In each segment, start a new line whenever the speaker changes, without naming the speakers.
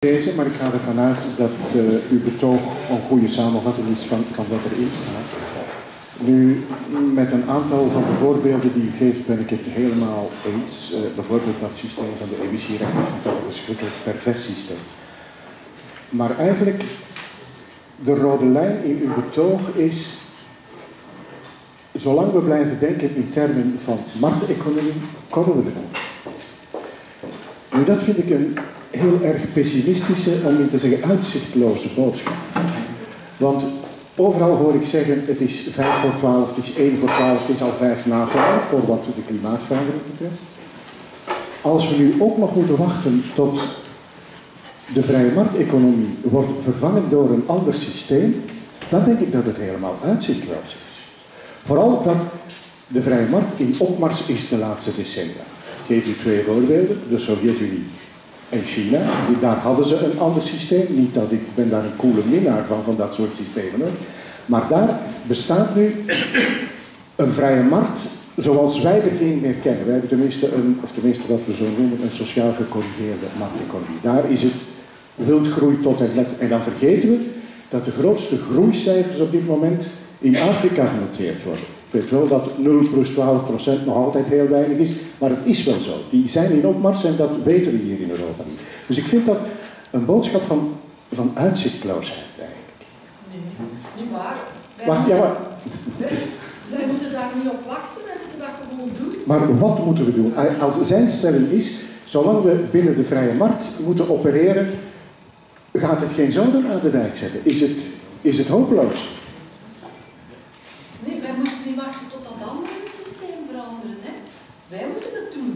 Deze, maar ik ga ervan uit dat uw betoog een goede samenvatting is van wat erin staat. Nu, met een aantal van de voorbeelden die u geeft ben ik het helemaal eens. Bijvoorbeeld dat systeem van de emissierechten is toch een verschrikkelijk pervers systeem. Maar eigenlijk, de rode lijn in uw betoog is, zolang we blijven denken in termen van markteconomie, komen we er niet. Nu, dat vind ik een heel erg pessimistische, om niet te zeggen uitzichtloze boodschap. Want overal hoor ik zeggen, het is 11:55, het is 11:55, het is al 11:55 voor wat de klimaatverandering betreft. Als we nu ook nog moeten wachten tot de vrije markteconomie wordt vervangen door een ander systeem, dan denk ik dat het helemaal uitzichtloos is. Vooral dat de vrije markt in opmars is de laatste decennia. Ik geef u 2 voorbeelden, de Sovjet-Unie en China, daar hadden ze een ander systeem. Niet dat ik ben daar een coole minnaar van dat soort systemen. Maar daar bestaat nu een vrije markt zoals wij er geen meer kennen. Wij hebben tenminste dat we zo noemen, een sociaal gecorrigeerde markteconomie. Daar is het wildgroei tot en met. En dan vergeten we dat de grootste groeicijfers op dit moment in Afrika genoteerd worden. Ik weet wel dat 0 plus 12% nog altijd heel weinig is, maar het is wel zo. Die zijn in opmars en dat weten we hier in Europa niet. Dus ik vind dat een boodschap van uitzichtloosheid eigenlijk.
Nee, niet waar.
Wacht, ja, maar...
Wij moeten daar niet op wachten, wij moeten dat gewoon doen.
Maar wat moeten we doen? Als zijn stelling is, zolang we binnen de vrije markt moeten opereren, gaat het geen zoden aan de dijk zetten. Is het hopeloos?
Nee, wij moeten niet wachten tot dat andere systeem veranderen. Hè? Wij moeten het doen.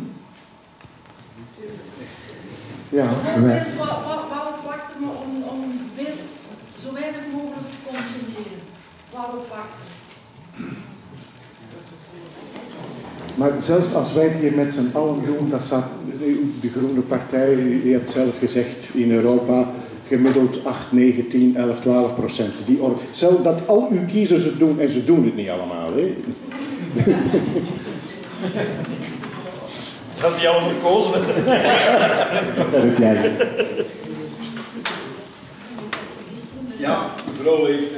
Ja,
bijvoorbeeld, waarop wachten we om zo weinig mogelijk te consumeren? Waarop wachten?
Maar zelfs als wij het hier met z'n allen doen, dat staat de Groene Partij, u hebt zelf gezegd, in Europa gemiddeld 8, 9, 10, 11, 12%. Zelfs dat al uw kiezers het doen en ze doen het niet allemaal. Hè?
Als die allemaal verkozen hebben.
Dat heb jij.
Ja, mevrouw heeft...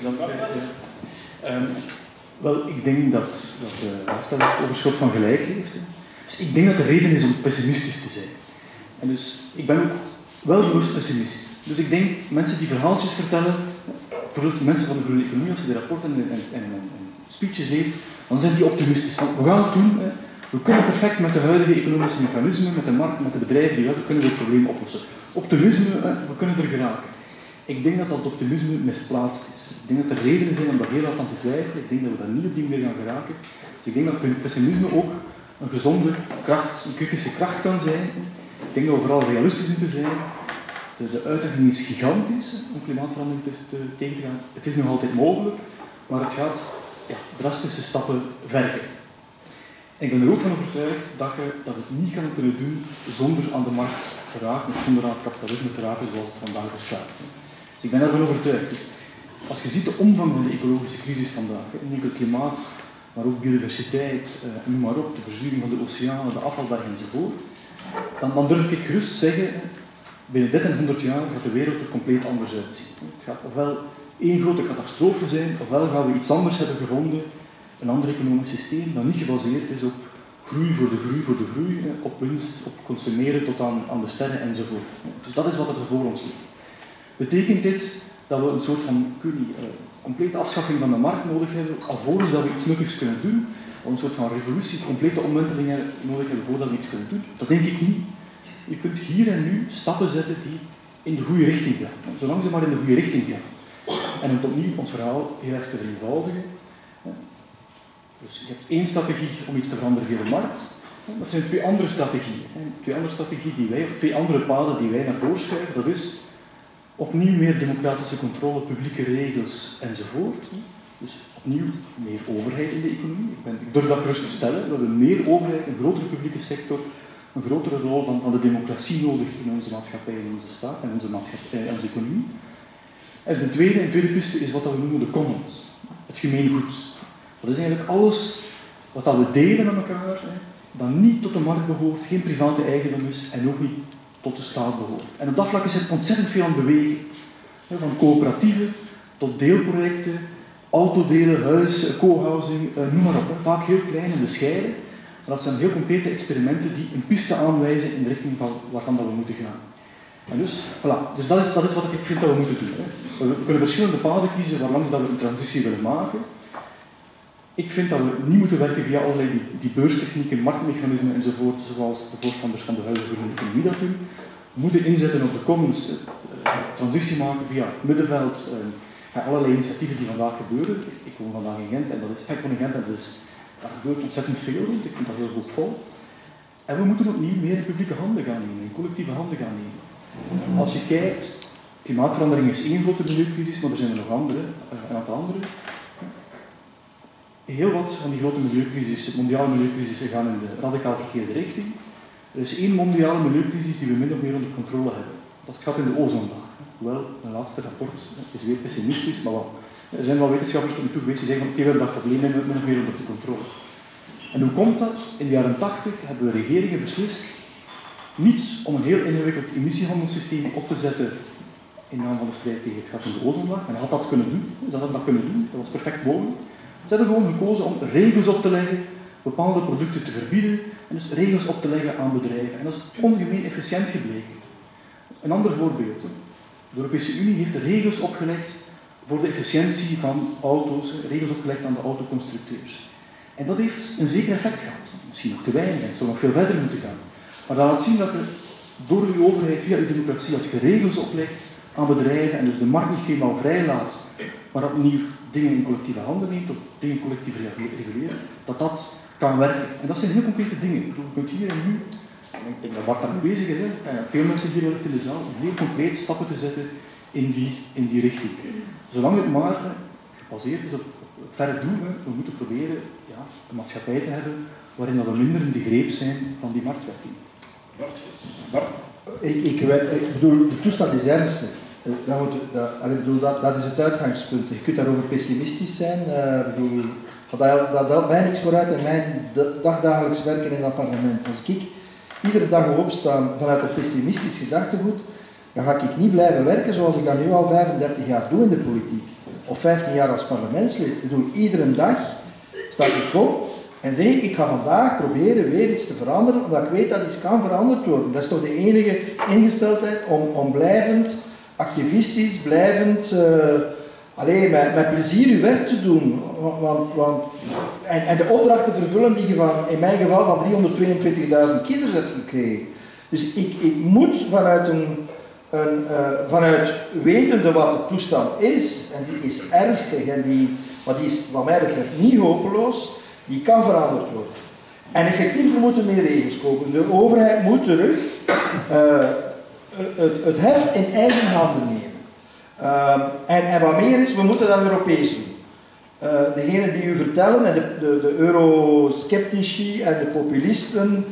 Wel, ik denk dat de vraagsteller overschot van gelijk heeft. Dus ik denk dat de reden is om pessimistisch te zijn. En dus, ik ben ook wel bewust pessimist. Dus ik denk, mensen die verhaaltjes vertellen, bijvoorbeeld mensen van de groene economie, als je de rapporten en speeches leest, dan zijn die optimistisch. Van, we gaan het doen, hè. We kunnen perfect met de huidige economische mechanismen, met de markt, met de bedrijven die we hebben, kunnen we het probleem oplossen. Optimisme, we kunnen er geraken. Ik denk dat dat optimisme misplaatst is. Ik denk dat er redenen zijn om daar heel hard aan te twijfelen. Ik denk dat we daar niet op die manier gaan geraken. Dus ik denk dat pessimisme ook een gezonde kracht, een kritische kracht kan zijn. Ik denk dat we vooral realistisch moeten zijn. De uitdaging is gigantisch om klimaatverandering tegen te gaan. Het is nog altijd mogelijk, maar het gaat drastische stappen vergen. En ik ben er ook van overtuigd dat het niet gaan kunnen doen zonder aan de markt te raken, of zonder aan het kapitalisme te raken zoals het vandaag bestaat. Dus ik ben daarvan overtuigd. Dus als je ziet de omvang van de ecologische crisis vandaag, niet enkel klimaat, maar ook biodiversiteit, noem maar op, de verzuring van de oceanen, de afvalbergen enzovoort, dan durf ik gerust zeggen, binnen dit en 100 jaar gaat de wereld er compleet anders uitzien. Het gaat ofwel één grote catastrofe zijn, ofwel gaan we iets anders hebben gevonden, een ander economisch systeem dat niet gebaseerd is op groei voor de groei, op winst, op consumeren tot aan de sterren enzovoort. Dus dat is wat er voor ons ligt. Betekent dit dat we een soort van complete afschaffing van de markt nodig hebben, alvorens dat we iets nuttigs kunnen doen, of een soort van revolutie, complete omwentelingen nodig hebben voordat we iets kunnen doen? Dat denk ik niet. Je kunt hier en nu stappen zetten die in de goede richting gaan, zolang ze maar in de goede richting gaan. En om opnieuw ons verhaal heel erg te vereenvoudigen. Dus je hebt één strategie om iets te veranderen via de markt. Dat zijn 2 andere strategieën. 2 andere strategieën die wij, of 2 andere paden die wij naar voren schuiven. Dat is opnieuw meer democratische controle, publieke regels enzovoort. Dus opnieuw meer overheid in de economie. Ik durf dat gerust te stellen. We hebben meer overheid, een grotere publieke sector, een grotere rol van de democratie nodig in onze maatschappij, in onze staat en onze economie. En de tweede piste is wat we noemen de commons, het gemeengoed. Dat is eigenlijk alles wat we delen met elkaar, dat niet tot de markt behoort, geen private eigendom is en ook niet tot de staat behoort. En op dat vlak is er ontzettend veel aan beweging. Van coöperatieven tot deelprojecten, autodelen, huis, co-housing, noem maar op. Vaak heel klein en bescheiden. Maar dat zijn heel concrete experimenten die een piste aanwijzen in de richting van waarvan dat we moeten gaan. En dus, voilà. Dus dat is wat ik vind dat we moeten doen. We kunnen verschillende paden kiezen waarlangs dat we een transitie willen maken. Ik vind dat we niet moeten werken via allerlei die beurstechnieken, marktmechanismen enzovoort, zoals de voorstanders van de huidige groene economie dat doen. We moeten inzetten op de commons, transitie maken via het middenveld, allerlei initiatieven die vandaag gebeuren. Ik woon vandaag in Gent en dat is echt in Gent en daar gebeurt ontzettend veel rond. Ik vind dat heel goed vol. En we moeten opnieuw meer in publieke handen gaan nemen, in collectieve handen gaan nemen. Als je kijkt, klimaatverandering is één grote milieucrisis, maar er zijn er nog andere, een aantal andere. Heel wat van die grote milieucrisis, mondiale milieucrisissen, gaan in de radicaal verkeerde richting. Er is één mondiale milieucrisis die we min of meer onder controle hebben. Dat gaat in de ozonlaag. Hoewel, een laatste rapport is weer pessimistisch, maar wel. Er zijn wel wetenschappers tot nu toe geweest die zeggen van oké, we hebben dat probleem min of meer onder de controle. En hoe komt dat? In de jaren 80 hebben we regeringen beslist niet om een heel ingewikkeld emissiehandelssysteem op te zetten in naam van de strijd tegen het gat in de ozonlaag. En had dat kunnen doen. Dat was perfect mogelijk. Ze hebben gewoon gekozen om regels op te leggen, bepaalde producten te verbieden en dus regels op te leggen aan bedrijven. En dat is ongemeen efficiënt gebleken. Een ander voorbeeld. De Europese Unie heeft regels opgelegd voor de efficiëntie van auto's, regels opgelegd aan de autoconstructeurs. En dat heeft een zeker effect gehad. Misschien nog te weinig, het zou nog veel verder moeten gaan. Maar dat laat zien dat er door uw overheid, via uw democratie, als je regels oplegt aan bedrijven en dus de markt niet helemaal vrij laat, maar opnieuw dingen in collectieve handen neemt, of dingen collectief reguleren, dat kan werken. En dat zijn heel concrete dingen. Je kunt hier en nu, en ik denk dat Bart daarmee bezig is, veel mensen hier wellicht in de zaal, om heel concreet stappen te zetten in die richting. Zolang het maar gebaseerd is op het verre doel, we moeten proberen een maatschappij te hebben waarin we minder in de greep zijn van die marktwerking.
Bart? Ik bedoel, de toestand is ernstig. Dat is het uitgangspunt. Je kunt daarover pessimistisch zijn. Dat helpt mij niks vooruit in mijn dagdagelijks werken in dat parlement. Als ik iedere dag opsta vanuit een pessimistisch gedachtegoed, dan ga ik niet blijven werken zoals ik dat nu al 35 jaar doe in de politiek. Of 15 jaar als parlementslid. Ik bedoel, iedere dag sta ik op en zeg ik ga vandaag proberen weer iets te veranderen, omdat ik weet dat iets kan veranderd worden. Dat is toch de enige ingesteldheid om blijvend activistisch, blijvend, met plezier je werk te doen. En de opdrachten vervullen die je in mijn geval van 322.000 kiezers hebt gekregen. Dus ik moet vanuit wetende wat de toestand is, en die is ernstig en die is wat mij betreft niet hopeloos, die kan veranderd worden. En effectief, er moeten meer regels komen. De overheid moet terug het heft in eigen handen nemen. En wat meer is, we moeten dat Europees doen. Degenen die u vertellen, en de eurosceptici en de populisten,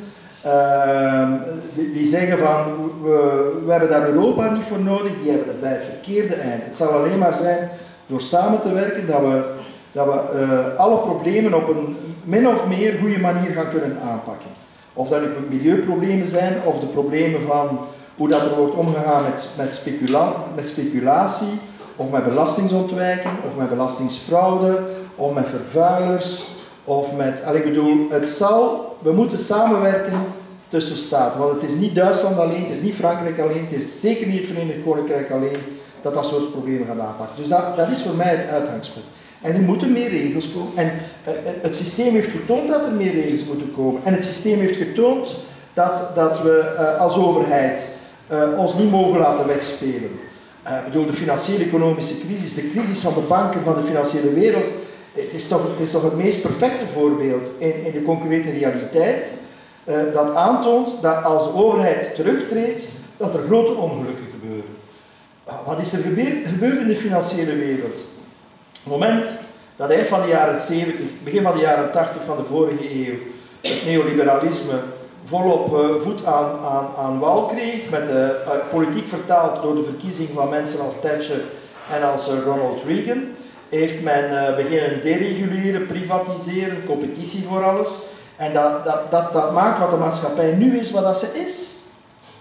die zeggen van, we hebben daar Europa niet voor nodig, die hebben het bij het verkeerde eind. Het zal alleen maar zijn door samen te werken dat we alle problemen op een min of meer goede manier gaan kunnen aanpakken. Of dat nu milieuproblemen zijn, of de problemen van hoe dat er wordt omgegaan met speculatie, of met belastingsontwijking, of met belastingsfraude, of met vervuilers, of met... we moeten samenwerken tussen staten, want het is niet Duitsland alleen, het is niet Frankrijk alleen, het is zeker niet het Verenigd Koninkrijk alleen dat soort problemen gaat aanpakken. Dus dat is voor mij het uitgangspunt. En er moeten meer regels komen. En het systeem heeft getoond dat er meer regels moeten komen. En het systeem heeft getoond dat we als overheid ons niet mogen laten wegspelen. Ik bedoel, de financiële-economische crisis, de crisis van de banken van de financiële wereld, het is toch het meest perfecte voorbeeld in de concrete realiteit, dat aantoont dat als de overheid terugtreedt, dat er grote ongelukken gebeuren. Wat is er gebeurd in de financiële wereld? Op het moment dat eind van de jaren 70, begin van de jaren 80 van de vorige eeuw, het neoliberalisme volop voet aan wal kreeg, met de politiek vertaald door de verkiezing van mensen als Thatcher en als Ronald Reagan, heeft men beginnen dereguleren, privatiseren, competitie voor alles. En dat maakt wat de maatschappij nu is, wat dat ze is.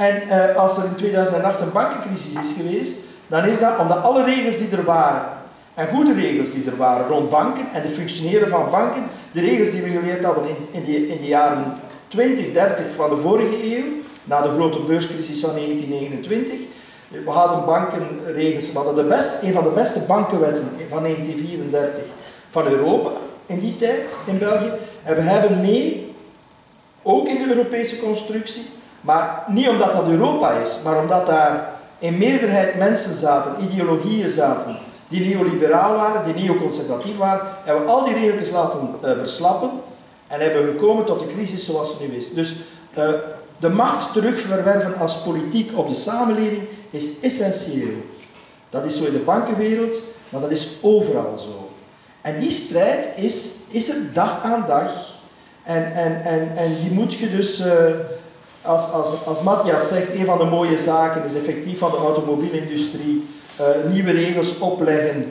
En als er in 2008 een bankencrisis is geweest, dan is dat omdat alle regels die er waren, en goede regels die er waren rond banken en het functioneren van banken, de regels die we geleerd hadden in de jaren 20, 30 van de vorige eeuw, na de grote beurscrisis van 1929, we hadden bankenregels, we hadden een van de beste bankenwetten van 1934 van Europa in die tijd in België. En we hebben mee, ook in de Europese constructie, maar niet omdat dat Europa is, maar omdat daar in meerderheid mensen zaten, ideologieën zaten, die neoliberaal waren, die neoconservatief waren, hebben we al die regeltjes laten verslappen en hebben we gekomen tot de crisis zoals het nu is. Dus de macht terugverwerven als politiek op de samenleving is essentieel. Dat is zo in de bankenwereld, maar dat is overal zo. En die strijd is er dag aan dag. En die moet je dus, als Matthias zegt, een van de mooie zaken is effectief van de automobielindustrie nieuwe regels opleggen,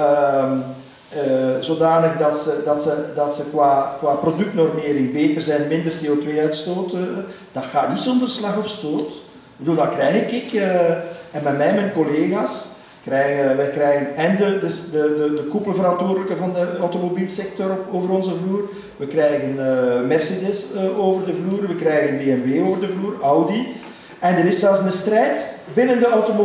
zodanig dat ze qua productnormering beter zijn, minder CO2-uitstoot. Dat gaat niet zonder slag of stoot. Ik bedoel, dat krijg ik en met mij, mijn collega's, wij krijgen en de koepelverantwoordelijke van de automobielsector over onze vloer, we krijgen Mercedes over de vloer, we krijgen BMW over de vloer, Audi. En er is zelfs een strijd binnen de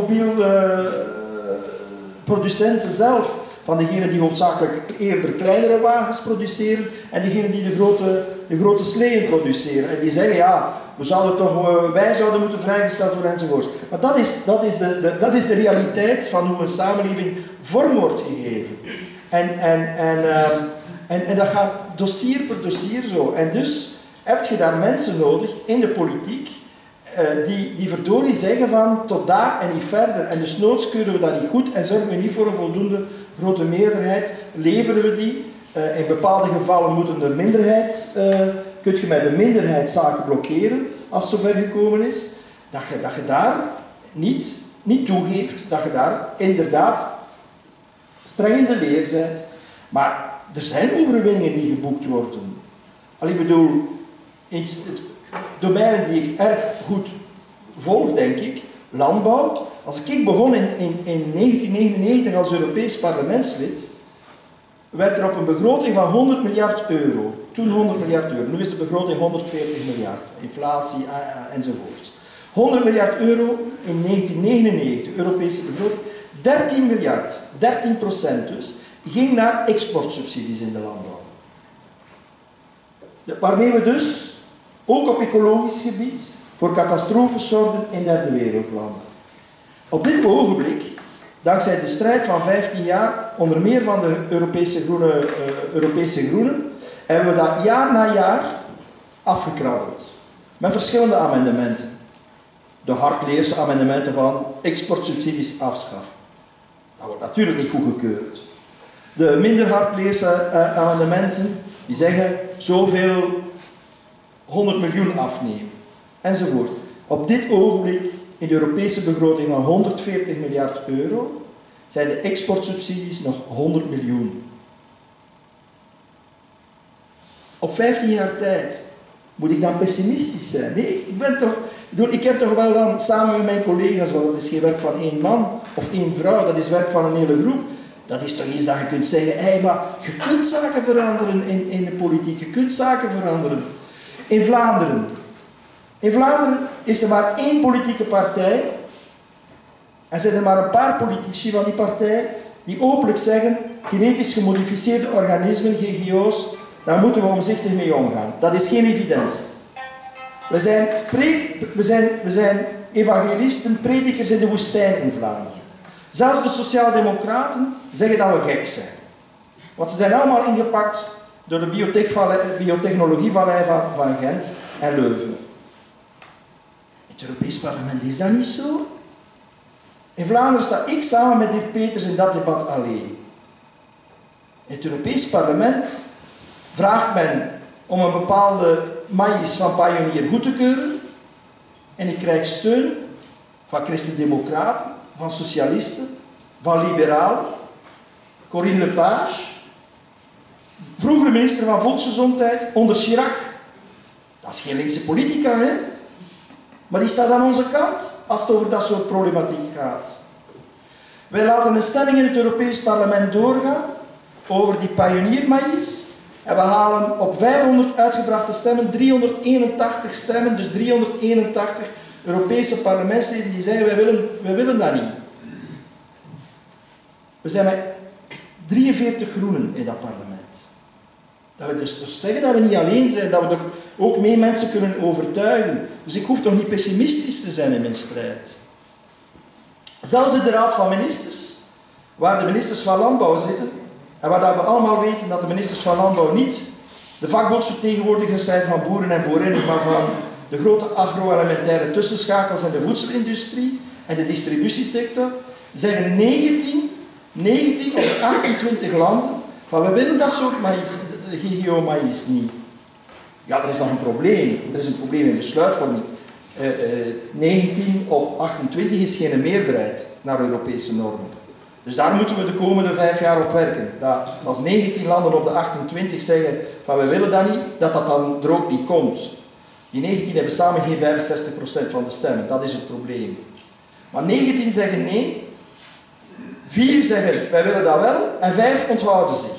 automobielproducenten zelf, van degenen die hoofdzakelijk eerder kleinere wagens produceren en degenen die de grote sleeën produceren. En die zeggen, ja, wij zouden moeten vrijgesteld worden enzovoort. Maar dat is de realiteit van hoe een samenleving vorm wordt gegeven. En dat gaat dossier per dossier zo. En dus heb je daar mensen nodig in de politiek die verdorie zeggen van tot daar en niet verder. En dus noods keuren we dat niet goed en zorgen we niet voor een voldoende grote meerderheid. Leveren we die. In bepaalde gevallen moeten de kun je met de minderheidszaken blokkeren als het zover gekomen is. Dat je daar niet toegeeft, dat je daar inderdaad streng in de leer bent. Maar er zijn overwinningen die geboekt worden. Ik bedoel, domeinen die ik erg goed volg, denk ik, landbouw. Als ik begon in 1999 als Europees parlementslid, werd er op een begroting van 100 miljard euro, toen 100 miljard euro, nu is de begroting 140 miljard, inflatie enzovoort. 100 miljard euro in 1999, Europese begroting, 13 miljard, 13% dus, ging naar exportsubsidies in de landbouw. Waarmee we dus, ook op ecologisch gebied, voor catastrofes zorgden in derde wereldlanden. Op dit ogenblik, dankzij de strijd van 15 jaar, onder meer van de Europese Groenen, hebben we dat jaar na jaar afgekrabbeld. Met verschillende amendementen. De hardleerse amendementen van exportsubsidies afschaffen. Dat wordt natuurlijk niet goedgekeurd. De minder hardleerse amendementen, die zeggen zoveel 100 miljoen afnemen. Enzovoort. Op dit ogenblik, in de Europese begroting van 140 miljard euro, zijn de exportsubsidies nog 100 miljoen. Op 15 jaar tijd. Moet ik dan pessimistisch zijn? Nee, ik heb toch wel dan samen met mijn collega's, want dat is geen werk van één man of één vrouw, dat is werk van een hele groep. Dat is toch iets dat je kunt zeggen, hey, maar je kunt zaken veranderen in de politiek, je kunt zaken veranderen. In Vlaanderen is er maar één politieke partij en zijn er maar een paar politici van die partij die openlijk zeggen, genetisch gemodificeerde organismen, GGO's, daar moeten we omzichtig mee omgaan. Dat is geen evidentie. We zijn evangelisten, predikers in de woestijn in Vlaanderen. Zelfs de sociaaldemocraten zeggen dat we gek zijn. Want ze zijn allemaal ingepakt door de biotechnologievallei van Gent en Leuven. In het Europees Parlement is dat niet zo. In Vlaanderen sta ik samen met Dirk Peters in dat debat alleen. In het Europees Parlement vraagt men om een bepaalde maïs van Pioneer goed te keuren en ik krijg steun van christendemocraten, van socialisten, van liberalen, Corinne Lepage, vroegere minister van Volksgezondheid onder Chirac. Dat is geen linkse politica, hè? Maar die staat aan onze kant als het over dat soort problematiek gaat. Wij laten een stemming in het Europees Parlement doorgaan over die pioniermaïs. En we halen op 500 uitgebrachte stemmen 381 stemmen, dus 381 Europese parlementsleden die zeggen wij willen dat niet. We zijn met 43 groenen in dat parlement. Dat we dus toch zeggen dat we niet alleen zijn, dat we toch ook mee mensen kunnen overtuigen. Dus ik hoef toch niet pessimistisch te zijn in mijn strijd. Zelfs in de Raad van Ministers, waar de ministers van Landbouw zitten, en waar we allemaal weten dat de ministers van Landbouw niet de vakbondsvertegenwoordigers zijn van boeren en boerinnen, maar van de grote agroalimentaire tussenschakels en de voedselindustrie en de distributiesector, zeggen 19 op de 28 landen van we willen dat soort maïs, GGO-maïs niet. Ja, er is nog een probleem. Er is een probleem in besluitvorming. 19 op 28 is geen meerderheid naar Europese normen. Dus daar moeten we de komende 5 jaar op werken. Dat als 19 landen op de 28 zeggen van we willen dat niet, dat dan er ook niet komt. Die 19 hebben samen geen 65% van de stemmen. Dat is het probleem. Maar 19 zeggen nee, 4 zeggen wij willen dat wel en 5 onthouden zich.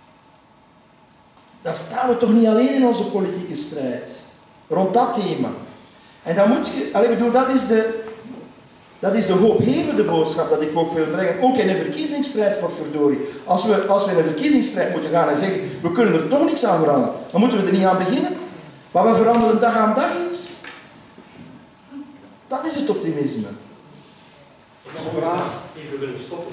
Dan staan we toch niet alleen in onze politieke strijd. Rond dat thema. En dan moet je, dat is de hooghevende boodschap dat ik ook wil brengen. Ook in een verkiezingsstrijd, godverdorie. Als we in een verkiezingsstrijd moeten gaan en zeggen, we kunnen er toch niks aan veranderen, dan moeten we er niet aan beginnen. Maar we veranderen dag aan dag iets. Dat is het optimisme.
Ik zou graag even willen stoppen.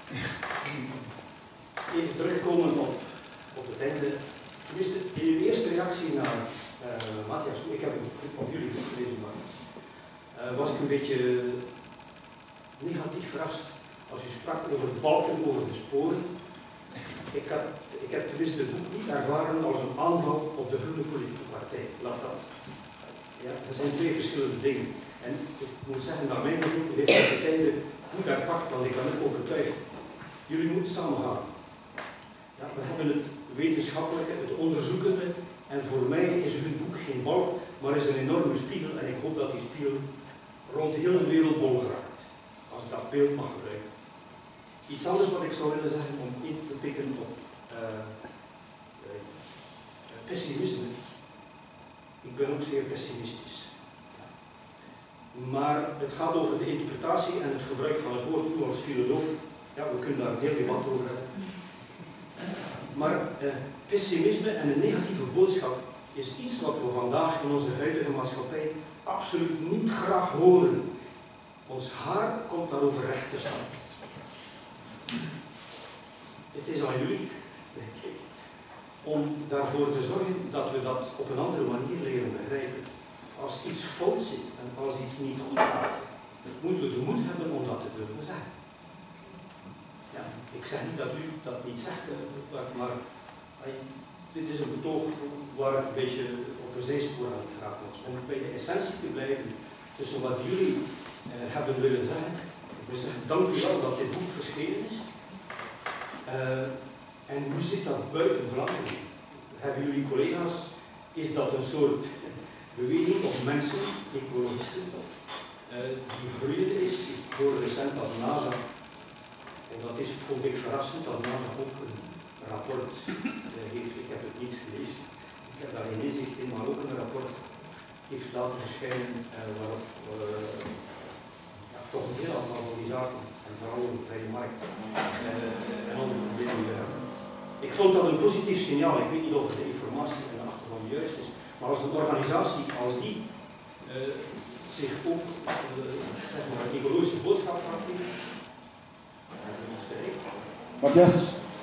Even terugkomen op het einde. Tenminste, in uw eerste reactie naar Matthias, ik heb het op jullie gelezen, maar was ik een beetje negatief verrast als u sprak over balken over de sporen. Ik heb tenminste het boek niet ervaren als een aanval op de groene politieke partij. Laat dat. Ja, dat zijn 2 verschillende dingen. En ik moet zeggen, naar mijn gevoel heeft het uiteinde goed herpakt, want ik ben ook overtuigd. Jullie moeten samen gaan. Ja, we hebben het wetenschappelijke, het onderzoekende, en voor mij is hun boek geen balk, maar is een enorme spiegel, en ik hoop dat die spiegel rond de hele wereld bol geraakt, als ik dat beeld mag gebruiken. Iets anders wat ik zou willen zeggen om in te pikken op pessimisme. Ik ben ook zeer pessimistisch. Maar het gaat over de interpretatie en het gebruik van het woord. U als filosoof, ja, we kunnen daar een heel debat over hebben. Maar pessimisme en een negatieve boodschap is iets wat we vandaag in onze huidige maatschappij absoluut niet graag horen. Ons haar komt daarover recht te staan. Het is aan jullie, denk ik, om daarvoor te zorgen dat we dat op een andere manier leren begrijpen. Als iets fout zit en als iets niet goed gaat, moeten we de moed hebben om dat te durven zeggen. Ja, ik zeg niet dat u dat niet zegt, maar dit is een betoog waar het een beetje op een zijspoor aan het geraakt was. Om bij de essentie te blijven tussen wat jullie hebben willen zeggen. Ik wil zeggen, dank u wel dat dit boek verschenen is. En hoe zit dat buiten Vlaanderen? Hebben jullie collega's, is dat een soort beweging of mensen, ecologisten, die groeiende is? Ik hoorde recent dat NASA, en dat is, vond ik verrassend, dat NASA ook een rapport heeft, ik heb het niet gelezen, ik heb daar geen inzicht in, maar ook een rapport heeft laten verschijnen waarop toch een heel aantal van die zaken, en vooral over de vrije markt en andere problemen hebben. Ik vond dat een positief signaal, ik weet niet of de informatie en de achtergrond juist is, maar als een organisatie als die zich ook zeg maar, een ecologische boodschap gaat geven, dan hebben we iets bereikt.
Matthias?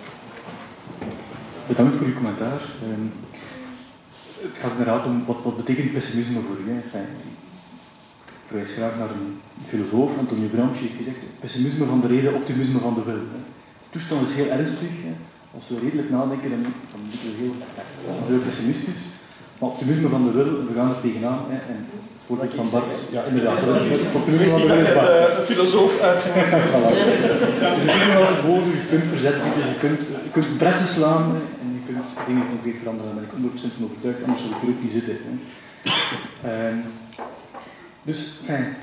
Bedankt voor uw commentaar. Het gaat inderdaad om wat betekent pessimisme voor u. Enfin, ik verwijs graag naar een filosoof, Antonio Gramsci, heeft gezegd: pessimisme van de reden, optimisme van de wil. De toestand is heel ernstig. Als we redelijk nadenken, dan moeten we heel pessimistisch. Maar optimisme van de wil, we gaan er tegenaan. En het voorbeeld van Bart, ja inderdaad, dat is het optimisme van de wil is Bart.
Een filosoof uitvoeren.
Dus het is wel het woord, je kunt verzetten, je kunt bressen slaan en je kunt dingen concreet veranderen. Daar ben ik 100% van overtuigd, anders zou ik er ook niet zitten. Dus,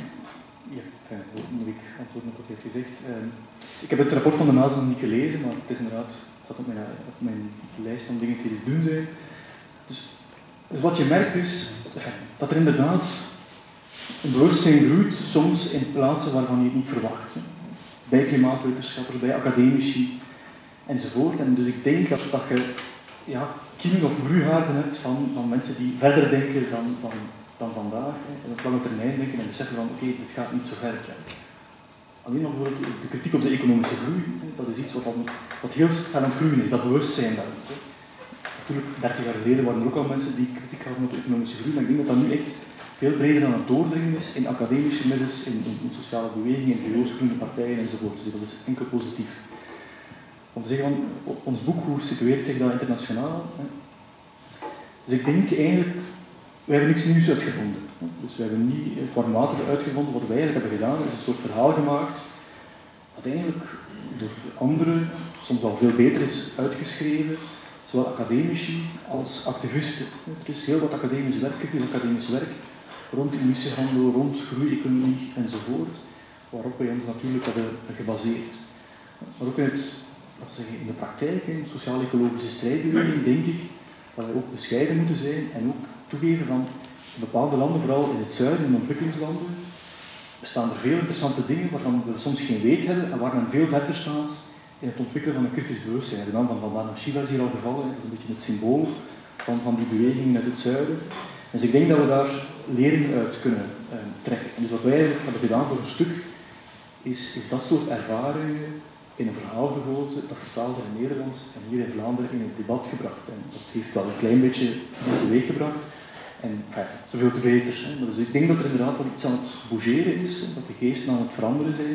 moet ik antwoorden op wat hij heeft gezegd. Ik heb het rapport van de NAS nog niet gelezen, maar het is inderdaad, het staat op mijn lijst van dingen die te doen zijn. Dus wat je merkt is dat er inderdaad een bewustzijn groeit, soms in plaatsen waarvan je het niet verwacht. Bij klimaatwetenschappers, bij academici enzovoort. En dus ik denk dat je kiemen of broeihaarden hebt van mensen die verder denken dan vandaag. En op lange termijn denken en beseffen van oké, dit gaat niet zo ver. Alleen al bijvoorbeeld de kritiek op de economische groei, dat is iets wat heel aan het groeien is, dat bewustzijn daar. Natuurlijk, 30 jaar geleden waren er ook al mensen die kritiek hadden op de economische groei, maar ik denk dat dat nu echt veel breder aan het doordringen is in academische middels, in sociale bewegingen, in NGO's, groene partijen enzovoort. Dus dat is enkel positief. Om te zeggen van, ons boek, hoe situeert zich dat internationaal? Dus ik denk eigenlijk, wij hebben niks nieuws uitgevonden. Dus we hebben niet het warm water uitgevonden. Wat wij eigenlijk hebben gedaan, is een soort verhaal gemaakt dat eigenlijk door anderen soms al veel beter is uitgeschreven, zowel academici als activisten. Er is heel wat academisch werk rond emissiehandel, rond groeieconomie enzovoort, waarop wij ons natuurlijk hebben gebaseerd. Maar ook in de praktijk, in sociaal-ecologische strijdbeweging, denk ik dat wij ook bescheiden moeten zijn en ook toegeven van in bepaalde landen, vooral in het zuiden, in ontwikkelingslanden, bestaan er veel interessante dingen waarvan we soms geen weet hebben en waar men veel verder staat in het ontwikkelen van een kritisch bewustzijn. De naam van Vandana Shiva is hier al gevallen, dat is een beetje het symbool van die bewegingen uit het zuiden. Dus ik denk dat we daar lering uit kunnen trekken. En dus wat wij eigenlijk hebben gedaan voor een stuk, is dat soort ervaringen in een verhaal gegoten, dat vertaald in het Nederlands en hier in Vlaanderen in het debat gebracht. En dat heeft wel een klein beetje iets teweeggebracht. En zoveel te beter. Maar dus ik denk dat er inderdaad wel iets aan het bougeren is, dat de geesten aan het veranderen zijn.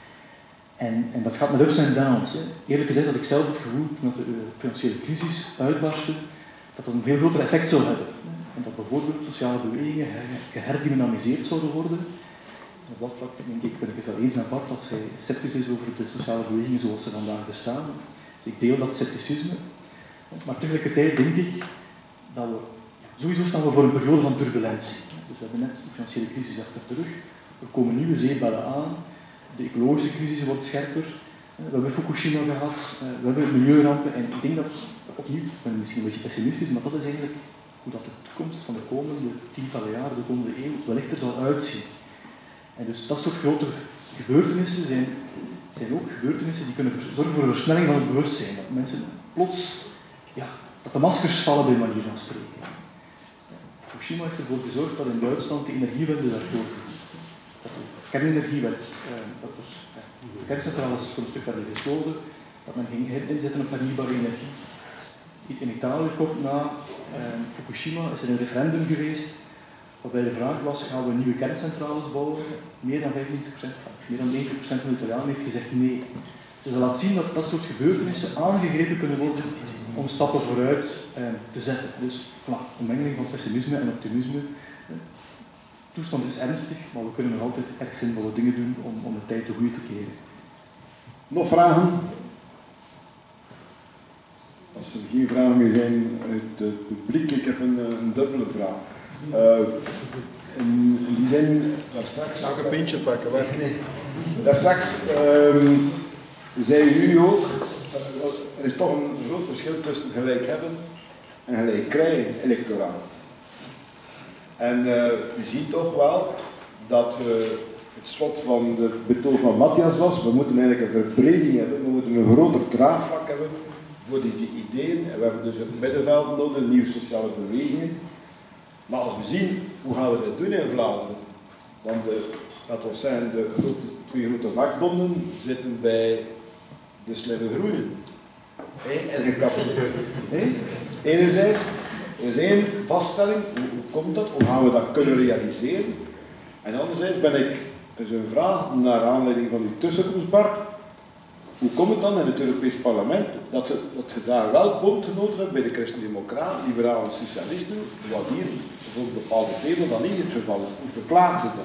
En dat gaat met ups en downs. Eerlijk gezegd had ik zelf het gevoel, dat de financiële crisis uitbarstte, dat dat een veel groter effect zou hebben. En dat bijvoorbeeld sociale bewegingen geherdynamiseerd zouden worden. Op dat vlak denk ik, ben ik het wel eens met Bart dat hij sceptisch is over de sociale bewegingen zoals ze vandaag bestaan. Dus ik deel dat scepticisme. Maar tegelijkertijd denk ik dat we sowieso staan we voor een periode van turbulentie. Dus we hebben net de financiële crisis achter de rug. Er komen nieuwe zeebellen aan. De ecologische crisis wordt scherper. We hebben Fukushima gehad. We hebben milieurampen. En ik denk dat, opnieuw, ik ben misschien een beetje pessimistisch, maar dat is eigenlijk hoe dat de toekomst van de komende tientallen jaren, de komende eeuw, wellicht er zal uitzien. En dus dat soort grote gebeurtenissen zijn ook gebeurtenissen die kunnen zorgen voor een versnelling van het bewustzijn. Dat mensen plots, dat de maskers vallen bij manier van spreken. Fukushima heeft ervoor gezorgd dat in Duitsland de energiewende werd doorgevoerd. Dat de kernenergie werd, dat er kerncentrales voor een stuk werden gesloten, dat men ging inzetten op hernieuwbare energie. In Italië, kort na Fukushima, is er een referendum geweest waarbij de vraag was, gaan we nieuwe kerncentrales bouwen? Meer dan 95%, meer dan 90% van de Italianen heeft gezegd nee. Dus dat laat zien dat dat soort gebeurtenissen aangegrepen kunnen worden om stappen vooruit te zetten. Dus een mengeling van pessimisme en optimisme. De toestand is ernstig, maar we kunnen nog altijd echt zinvolle dingen doen om de tijd te goede te keren.
Nog vragen? Als er geen vragen meer zijn uit het publiek, ik heb een dubbele vraag. In die zin, daar straks...
Nog een pintje pakken, waar? Nee.
Daar straks zei u ook, er is toch een groot verschil tussen gelijk hebben en gelijk krijgen electoraal. En we zien toch wel dat het slot van de betoog van Matthias was, we moeten eigenlijk een verbreding hebben, we moeten een groter draagvlak hebben voor die ideeën. En we hebben dus het middenveld nodig, nieuwe sociale bewegingen. Maar als we zien, hoe gaan we dit doen in Vlaanderen? Want laten we zeggen, de twee grote vakbonden zitten bij de slimme groenen. En gekapt. Enerzijds, er is één vaststelling, hoe komt dat? Hoe gaan we dat kunnen realiseren? En anderzijds is een vraag naar aanleiding van uw tussenkomst, Bart. Hoe komt het dan in het Europees Parlement dat je daar wel bondgenoten hebt bij de Christen-Democraten, Liberalen en Socialisten, wat hier voor bepaalde thema's dan niet het geval is? Hoe verklaart u dat?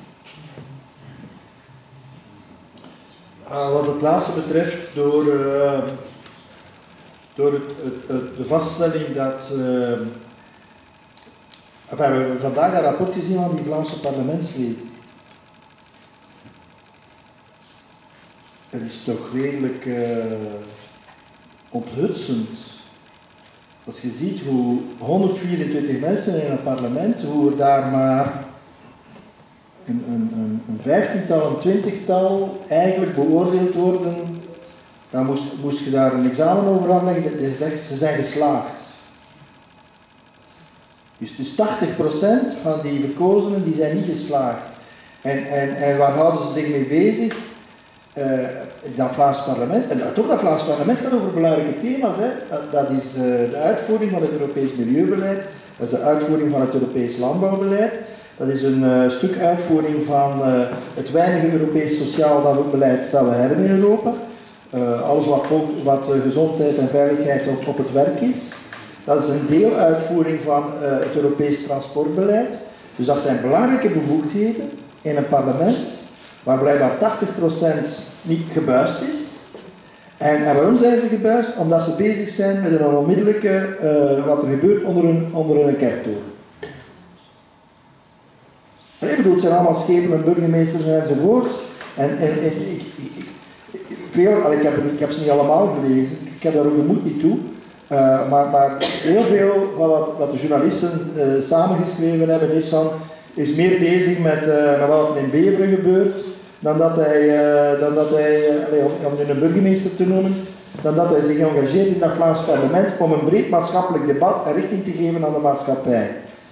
Wat het laatste betreft, door de vaststelling dat we hebben vandaag een rapport gezien van die Vlaamse parlementsleden. Dat is toch redelijk onthutsend. Als je ziet hoe 124 mensen in een parlement, hoe er daar maar een 15-tal, een 20-tal eigenlijk beoordeeld worden, dan moest je daar een examen over afleggen, ze zijn geslaagd. Dus 80% van die verkozenen die zijn niet geslaagd. En waar houden ze zich mee bezig? Dat Vlaams parlement, en toch dat Vlaams parlement gaat over belangrijke thema's. Hè. Dat is de uitvoering van het Europees Milieubeleid, dat is de uitvoering van het Europees Landbouwbeleid, dat is een stuk uitvoering van het weinige Europees sociaal landbouwbeleid dat we hebben in Europa. Alles wat gezondheid en veiligheid op het werk is. Dat is een deeluitvoering van het Europees transportbeleid. Dus dat zijn belangrijke bevoegdheden in een parlement, waar blijkbaar 80% niet gebuist is. En waarom zijn ze gebuist? Omdat ze bezig zijn met een onmiddellijke, wat er gebeurt onder een kerktoren. Ik bedoel, het zijn allemaal schepen en burgemeesters enzovoort. Ik heb ze niet allemaal gelezen, ik heb daar ook de moed niet toe. Maar heel veel van wat de journalisten samengeschreven hebben is meer bezig met wat er in Beveren gebeurt, dan dat hij om nu een burgemeester te noemen, dan dat hij zich engageert in dat Vlaams parlement om een breed maatschappelijk debat en richting te geven aan de maatschappij.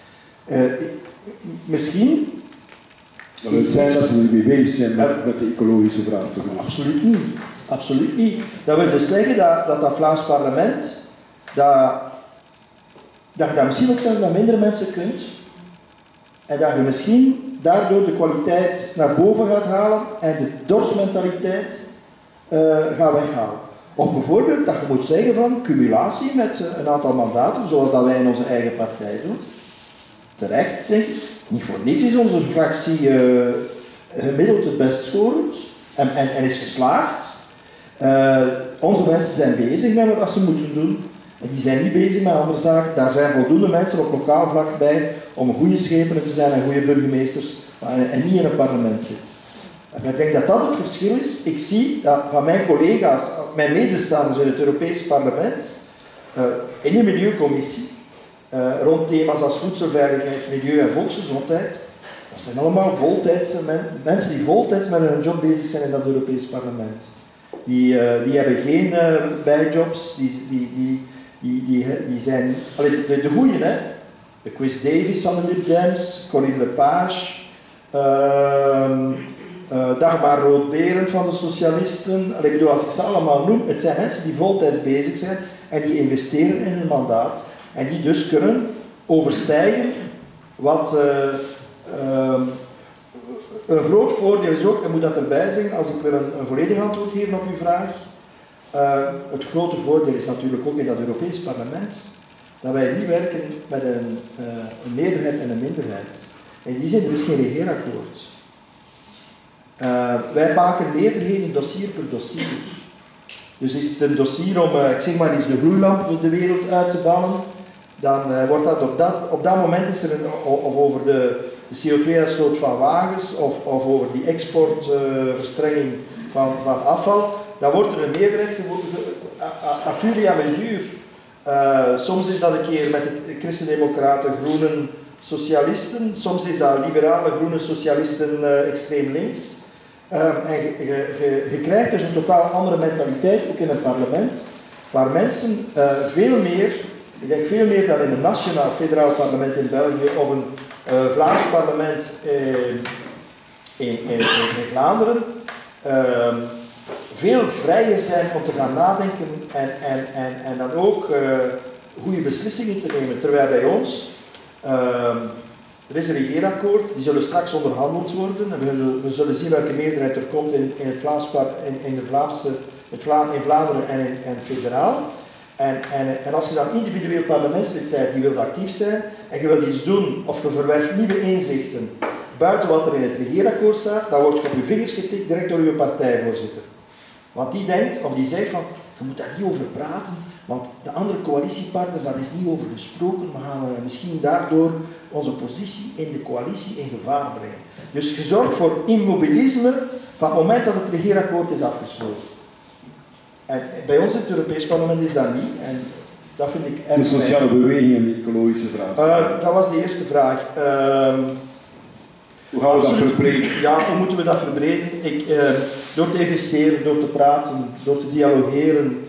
Misschien...
Het zijn dat we ermee bezig zijn met de ecologische vraagstukken.
Absoluut niet. Absoluut niet. Dat wil dus zeggen dat Vlaams parlement, dat je dat misschien ook zelfs met minder mensen kunt, en dat je misschien daardoor de kwaliteit naar boven gaat halen en de dorpsmentaliteit gaat weghalen. Of bijvoorbeeld dat je moet zeggen van cumulatie met een aantal mandaten, zoals dat wij in onze eigen partij doen. Terecht, denk ik. Niet voor niets is onze fractie gemiddeld het best scorend en is geslaagd. Onze mensen zijn bezig met wat ze moeten doen. En die zijn niet bezig met andere zaken. Daar zijn voldoende mensen op lokaal vlak bij om goede schepenen te zijn en goede burgemeesters en niet in een parlement zitten. En ik denk dat dat het verschil is. Ik zie dat van mijn collega's, mijn medestanders in het Europees parlement, in de Milieucommissie, rond thema's als voedselveiligheid, milieu en volksgezondheid, dat zijn allemaal voltijdse mensen die voltijds met hun job bezig zijn in dat Europees parlement. Die hebben geen bijjobs, die zijn... de goeie, hè? De Chris Davies van de Lib Dems, Corinne Lepage, Dagmar Rood-Berend van de Socialisten. Ik bedoel, als ik ze allemaal noem, het zijn mensen die voltijds bezig zijn en die investeren in hun mandaat en die dus kunnen overstijgen wat... een groot voordeel is ook, en moet dat erbij zeggen, als ik wil een volledig antwoord geven op uw vraag. Het grote voordeel is natuurlijk ook in dat Europees parlement dat wij niet werken met een meerderheid en een minderheid. In die zin, er is geen regeerakkoord. Wij maken meerderheden dossier per dossier. Dus is het een dossier om, ik zeg maar eens, de gloeilamp de wereld uit te bannen, dan wordt dat op dat moment is er of over de CO2-uitstoot van wagens of over die exportverstrenging van afval, dan wordt er een meerderheid à fur et à mesure. Soms is dat een keer met de christendemocraten, groenen, socialisten, soms is dat liberale, groene socialisten extreem links. En je krijgt dus een totaal andere mentaliteit, ook in het parlement, waar mensen veel meer, ik denk veel meer dan in een nationaal federaal parlement in België of een Vlaams parlement in Vlaanderen, veel vrijer zijn om te gaan nadenken en dan ook goede beslissingen te nemen. Terwijl bij ons, er is een regeerakkoord, die zullen straks onderhandeld worden en we zullen zien welke meerderheid er komt in Vlaanderen en federaal. En als je dan individueel parlementslid bent, die wil actief zijn en je wil iets doen of je verwerft nieuwe inzichten buiten wat er in het regeerakkoord staat, dan wordt je op je vingers getikt direct door je partijvoorzitter. Want die denkt, of die zegt van, je moet daar niet over praten, want de andere coalitiepartners, daar is niet over gesproken, we gaan misschien daardoor onze positie in de coalitie in gevaar brengen. Dus je zorgt voor immobilisme van het moment dat het regeerakkoord is afgesloten. En bij ons in het Europees Parlement is dat niet. En dat vind ik erg.
De sociale beweging en de ecologische vraag.
Dat was de eerste vraag.
Hoe gaan we dat verbreden?
Ja, hoe moeten we dat verbreden? Door te investeren, door te praten, door te dialogeren,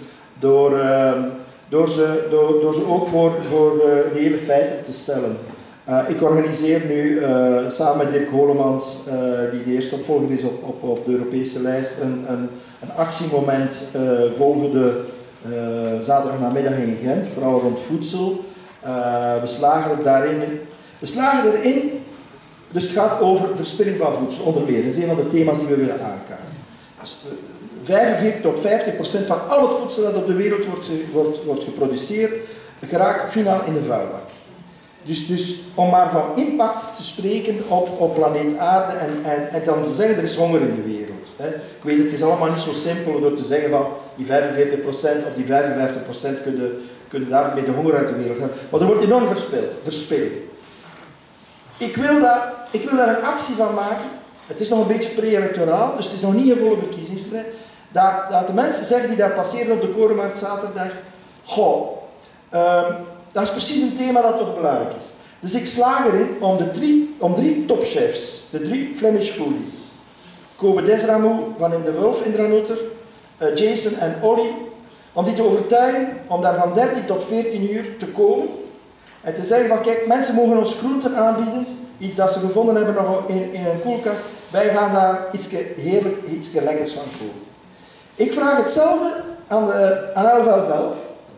door ze ook voor reële feiten te stellen. Ik organiseer nu samen met Dirk Holemans, die de eerste opvolger is op de Europese lijst, een actiemoment volgende zaterdagnamiddag in Gent, vooral rond voedsel. We slagen erin, dus het gaat over verspilling van voedsel, onder meer. Dat is een van de thema's die we willen aankaarten. Dus 45 tot 50% van al het voedsel dat op de wereld wordt geproduceerd, geraakt finaal in de vuilbak. Dus om maar van impact te spreken op planeet Aarde en dan te zeggen, er is honger in de wereld. Hè. Ik weet, het is allemaal niet zo simpel door te zeggen van die 45% of die 55% kunnen daarmee de honger uit de wereld hebben. Maar er wordt enorm verspild. Ik wil daar een actie van maken. Het is nog een beetje pre-electoraal, dus het is nog niet een volle verkiezingsstrijd. Dat de mensen zeggen die daar passeren op de Korenmarkt zaterdag, goh, dat is precies een thema dat toch belangrijk is. Dus ik slaag erin om drie topchefs, de 3 Flemish foodies, Kobe Desramou van In de Wulf in Dranouter, Jason en Olly, om die te overtuigen om daar van 13 tot 14 uur te komen en te zeggen van kijk, mensen mogen ons groenten aanbieden, iets dat ze gevonden hebben nog in een koelkast, wij gaan daar iets lekkers van kopen. Ik vraag hetzelfde aan 1111.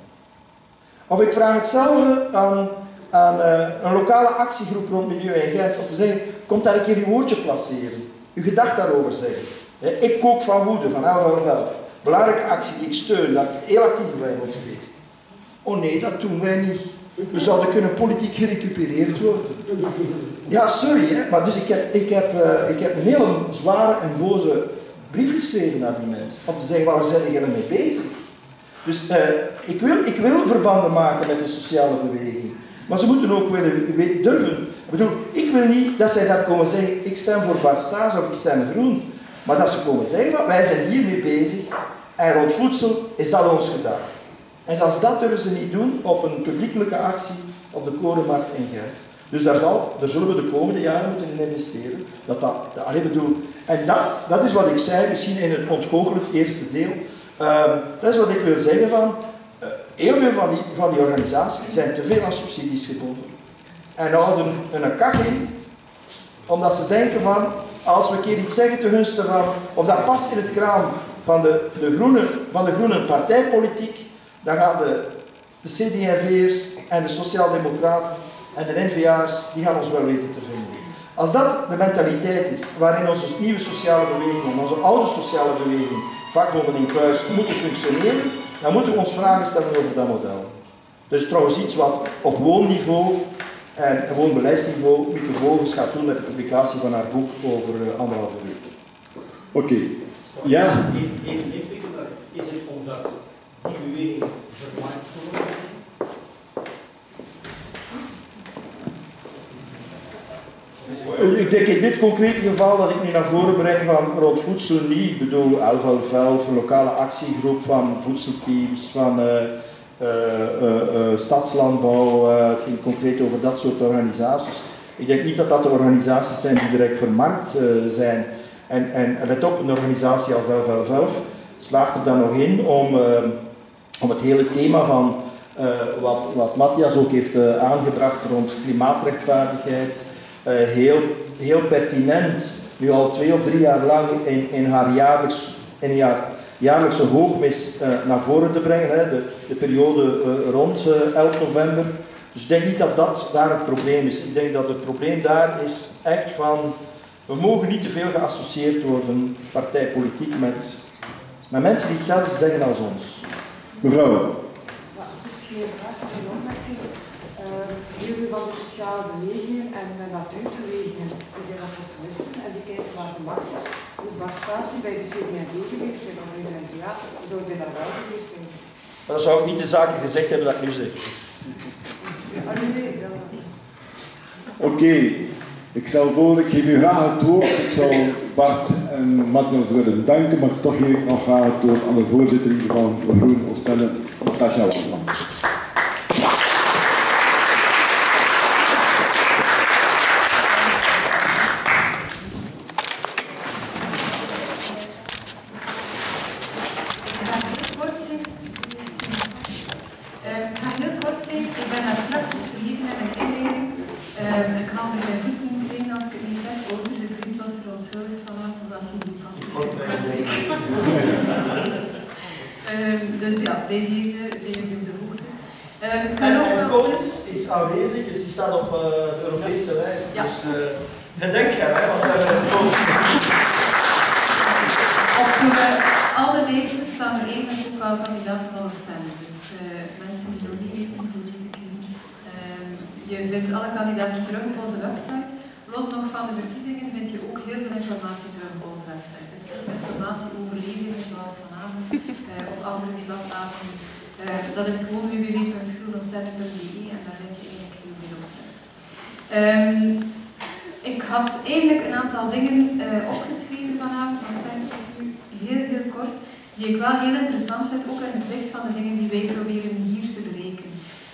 Of ik vraag hetzelfde aan een lokale actiegroep rond milieu en Gent, om te zeggen, kom daar een keer uw woordje placeren. Uw gedacht daarover zeggen. Ik kook van woede, van 1111. Belangrijke actie die ik steun, dat ik heel actief ben op geweest. Oh nee, dat doen wij niet. We zouden kunnen politiek gerecupereerd worden. Ja, sorry, hè, maar dus ik heb een hele zware en boze brief geschreven naar die mensen. Om te zeggen, waar zijn jullie mee bezig? Dus ik wil verbanden maken met de sociale beweging. Maar ze moeten ook durven. Ik wil niet dat zij daar komen zeggen, ik stem voor Bart Staes of ik stem groen. Maar dat ze komen zeggen, wij zijn hiermee bezig en rond voedsel is dat ons gedaan. En zelfs dat durven ze niet doen op een publiekelijke actie op de Korenmarkt in Gent. Dus daar zullen we de komende jaren moeten in investeren. En dat is wat ik zei, misschien in het ontgoochelijk eerste deel. Dat is wat ik wil zeggen van, heel veel van die organisaties zijn te veel aan subsidies gebonden. En houden een kak in, omdat ze denken van, als we een keer iets zeggen ten gunste van, of dat past in het kraam van de groene partijpolitiek, dan gaan de CD&V'ers en de Sociaaldemocraten en de N-VA'ers, die gaan ons wel weten te vinden. Als dat de mentaliteit is waarin onze nieuwe sociale beweging, onze oude sociale beweging, vakbonden in Kluis, moeten functioneren, dan moeten we ons vragen stellen over dat model. Dus trouwens iets wat op woonniveau en woonbeleidsniveau Mieke Vogels gaat doen met de publicatie van haar boek over 1,5 week.
Oké. Ja.
Even inpikken, is het omdat die beweging vermarkt wordt?
Ik denk in dit concrete geval dat ik nu naar voren breng van rond voedsel niet. Ik bedoel 1111, een lokale actiegroep van voedselteams, van stadslandbouw. Het ging concreet over dat soort organisaties. Ik denk niet dat dat de organisaties zijn die direct vermarkt zijn. En let op, een organisatie als 1111 slaagt er dan nog in om het hele thema van wat Matthias ook heeft aangebracht rond klimaatrechtvaardigheid, heel pertinent, nu al 2 of 3 jaar lang in haar jaarlijkse hoogmis naar voren te brengen, hè, de periode rond 11 november. Dus ik denk niet dat dat daar het probleem is. Ik denk dat het probleem daar is echt van, we mogen niet te veel geassocieerd worden, partijpolitiek, met mensen die hetzelfde zeggen als ons.
Mevrouw.
Het is geen vraag, het is een opmerking. heel veel van de sociale bewegingen en de natuurbewegingen die zijn dat voor toeristen en die kijken naar de marktes. Dus Barstatie bij de CD&V geweest zijn of bij de NVA, zouden zij daar wel geweest zijn.
Maar dan zou ik niet de zaken gezegd hebben dat ik nu zeg.
Nee, dat...
Oké, ik geef u graag het woord. Ik zou Bart en Matthias willen danken, maar toch geef ik nog graag het woord aan de voorzitter van Groen Oostende, Natasja Wandman.
Ik ben daar straks iets vergeten in mijn inleiding. Ik haalde mijn voeten erin als ik het niet zeg. Wouter de Vriend was verontschuldigd vanavond omdat hij niet kan. Dus ja, bij deze zijn jullie op de hoogte.
En Collins is aanwezig, dus die staat op de Europese lijst. Ja. Dus gedenk haar, hè, want we hebben het
op al de lijsten staan er eigenlijk ook wel kandidaten van Oostende. Dus mensen die nog niet weten hoe die te kiezen. Je vindt alle kandidaten terug op onze website. Los nog van de verkiezingen vind je ook heel veel informatie terug op onze website. Dus ook informatie over lezingen zoals vanavond of andere debatavonden. Dat is gewoon www.groenoostende.be en daar vind je eigenlijk heel veel op terug. Ik had eigenlijk een aantal dingen opgeschreven vanavond, want het zijn nu heel kort, die ik wel heel interessant vind, ook in het licht van de dingen die wij proberen hier te bereiken.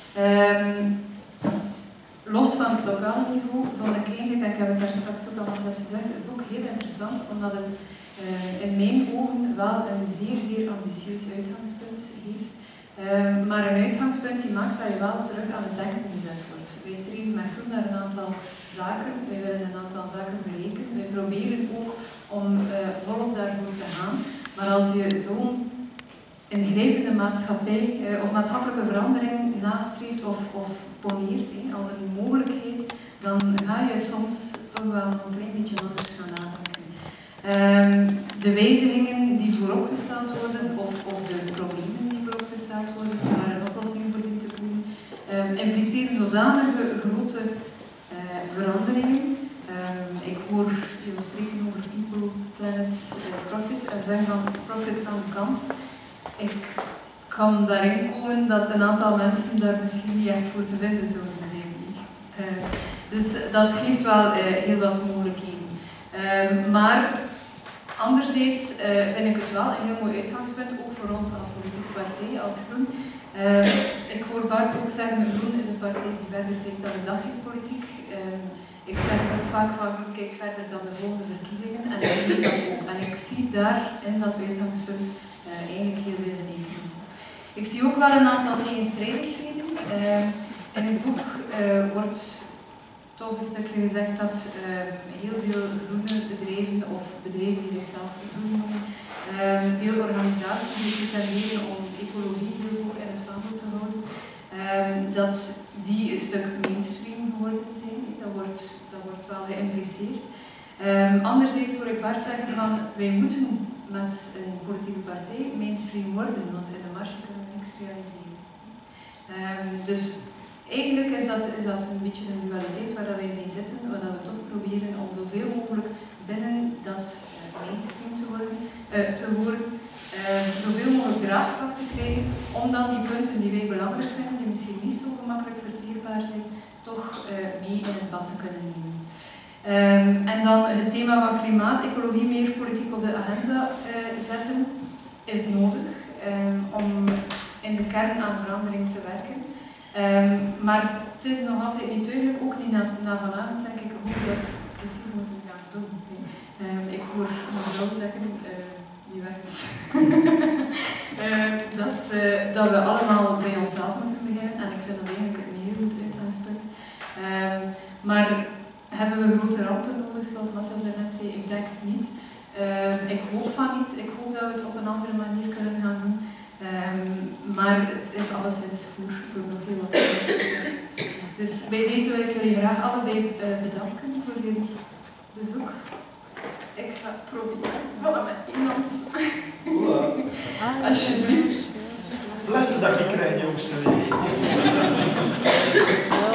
Los van het lokale niveau vond ik eigenlijk, en ik heb het daar straks ook al wat gezegd, het boek heel interessant, omdat het in mijn ogen wel een zeer ambitieus uitgangspunt heeft. Maar een uitgangspunt die maakt dat je wel terug aan het denken gezet wordt. Wij streven met Groen naar een aantal zaken, wij willen een aantal zaken bereiken. Wij proberen ook om volop daarvoor te gaan. Maar als je zo'n ingrijpende maatschappij of maatschappelijke verandering nastreeft of poneert als een mogelijkheid, dan ga je soms toch wel nog een klein beetje anders gaan nadenken. De wijzigingen die vooropgesteld worden, of de problemen die vooropgesteld worden, om daar een oplossing voor te komen, impliceren zodanige grote veranderingen. Ik hoor veel spreken over people, planet, profit en zeggen van profit aan de kant. Ik kan daarin komen dat een aantal mensen daar misschien niet echt voor te vinden zouden zijn. Dus dat geeft wel heel wat mogelijkheden. Maar anderzijds vind ik het wel een heel mooi uitgangspunt, ook voor ons als politieke partij, als Groen. Ik hoor Bart ook zeggen, Groen is een partij die verder kijkt dan de dagjespolitiek. Ik zeg ook vaak van Groen kijkt verder dan de volgende verkiezingen en ik zie dat ook. En ik zie daar in dat uitgangspunt eigenlijk heel veel gelijkenissen. Ik zie ook wel een aantal tegenstrijdigheden. In het boek wordt toch een stukje gezegd dat heel veel groene bedrijven of bedrijven die zichzelf groen noemen, veel organisaties die pretenderen om ecologie heel hoog in het vaandel te houden, dat die een stuk mainstream geworden zijn. Dat wordt wel geïmpliceerd. Anderzijds hoor ik Bart zeggen van wij moeten met een politieke partij mainstream worden, want in de marge kunnen we niks realiseren. Dus eigenlijk is dat een beetje een dualiteit waar wij mee zitten, waar we toch proberen om zoveel mogelijk binnen dat mainstream te horen, zoveel mogelijk draagvlak te krijgen, om dan die punten die wij belangrijk vinden, die misschien niet zo gemakkelijk verteerbaar zijn, toch mee in het bad te kunnen nemen. En dan het thema van klimaat, ecologie meer politiek op de agenda zetten, is nodig om in de kern aan verandering te werken. Maar het is nog altijd niet duidelijk, ook niet na vanavond denk ik, hoe we dat precies moeten gaan doen. Ik hoor mevrouw zeggen, je werkt, dat we allemaal bij onszelf moeten beginnen en ik vind dat eigenlijk een heel goed uitgangspunt. Maar hebben we grote rampen nodig, zoals Matthias net zei? Ik denk het niet. Ik hoop van niet. Ik hoop dat we het op een andere manier kunnen gaan doen. Maar het is alleszins voor nog heel wat onderzoek. Dus bij deze wil ik jullie graag allebei bedanken voor jullie bezoek. Ik ga proberen vallen met iemand. Alsjeblieft.
Flessen dat je krijgt, jongste.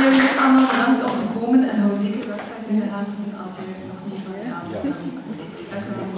jullie allemaal bedankt om te komen en hou zeker de website in de gaten als je nog meer van je aan. Dank u wel.